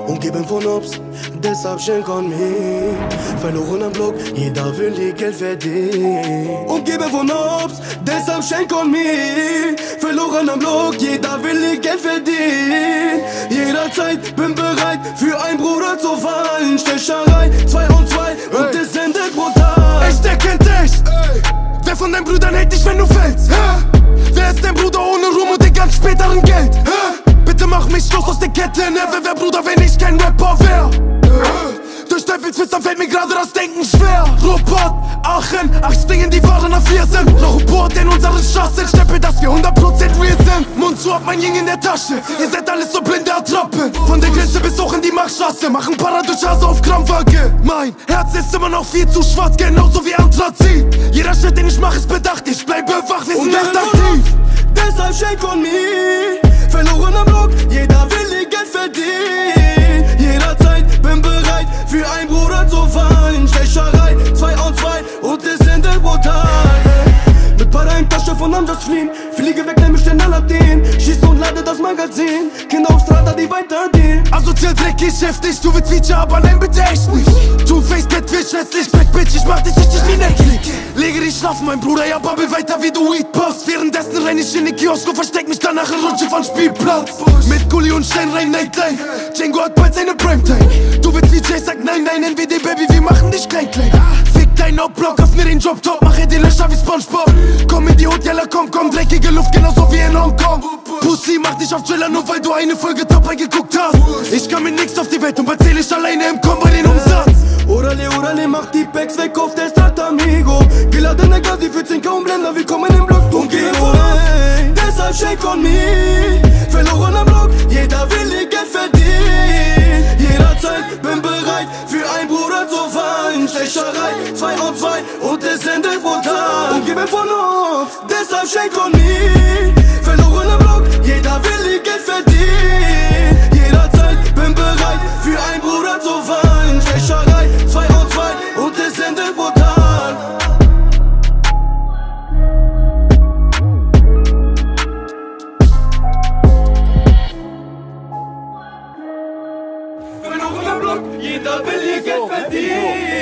Umgeben von Obst, deshalb schenk an mich. Verloren am Block, jeder will ihr Geld verdienen. Umgeben von Obst, deshalb schenk an mich. Verloren am Block, jeder will ihr Geld verdienen. Jederzeit bin bereit, für einen Bruder zu fallen. Stecherei, 2 und 2 und es endet brutal. Echt, der kennt echt. Wer von deinen Brüdern hält dich, wenn du fällst? Wer ist dein Bruder ohne Ruhm und den ganz späteren Geld? Bitte mach mich los aus der Kette, ne? Wer Bruder, wenn ich kein Rapper wär? Durch Teufelsflüstern fällt mir gerade das Denken schwer. Ruhrpott, Aachen, 8 Dingen, die waren auf 4 sind. Noch ein Boot in unseren Straßen, Stempel, dass wir 100% real sind. Mund zu, hab mein Jing in der Tasche. Ihr seid alles so blinde Attrappen. Von der Grenze bis hoch in die Machtstraße, machen Paradurchhase auf Krampfwacke. Mein Herz ist immer noch viel zu schwarz, genauso wie Anthrazit. Jeder Schritt, den ich mach, ist bedacht. Ich bleibe wach, wir sind echt aktiv. Deshalb schenk on me. Verloren am Block, jeder will ihr Geld verdienen. Jederzeit bin bereit, für einen Bruder zu fallen. Stecherei, 2 und 2 und es endet brutal. Mit Para in Tasche von Amjas fliehen. Fliege weg, nehm ich den Aladdin. Schieß und lade das Magazin. Kinder auf Strata, die weitergehen. Asozial, dreckig, heftig, du willst Feature, aber nein, bitte echt nicht. Two-Face, Catfish, hässlich, Backbitch, ich mach dich richtig wie Netflix. Lege dich schlafen, mein Bruder, ja, babbel weiter wie du Weed puffst. Währenddessen renn ich in den Kiosk und versteck mich danach in Rutsche von Spielplatz. Mit Gulli und Stein rein, Nightline. Django hat bald seine Primetime. Du willst VJ, sag nein, nein, NWD, Baby, wir machen dich klein, klein. Fick dein Outblock, öffne den Job-Top, mach den Löcher wie Spongebob. Komm in die Hotella, komm, dreckige Luft, genauso wie in Hongkong. Pussy, mach dich auf Chiller, nur weil du eine Folge Top geguckt hast. Ich kann mit nix auf die Welt und bald zähl ich alleine im Kombo den Umsatz. Orale, mach die Packs weg auf der Stadt, amigo. Geladene Gazi für 10K und Blender, willkommen im Block. Umgeben von uns, deshalb shake on me. Verloren am Block, jeder will ihr Geld verdienen. Jederzeit bin bereit, für einen Bruder zu fallen. Stecherei, 2 und 2 und es endet brutal. Umgeben von uns, deshalb shake on me. Verloren am Block, jeder will ihr Geld verdienen. Jederzeit bin bereit, für einen Bruder zu fallen. Stecherei, 2 und 2 und es endet brutal. Verloren am Block, jeder will ihr Geld verdienen.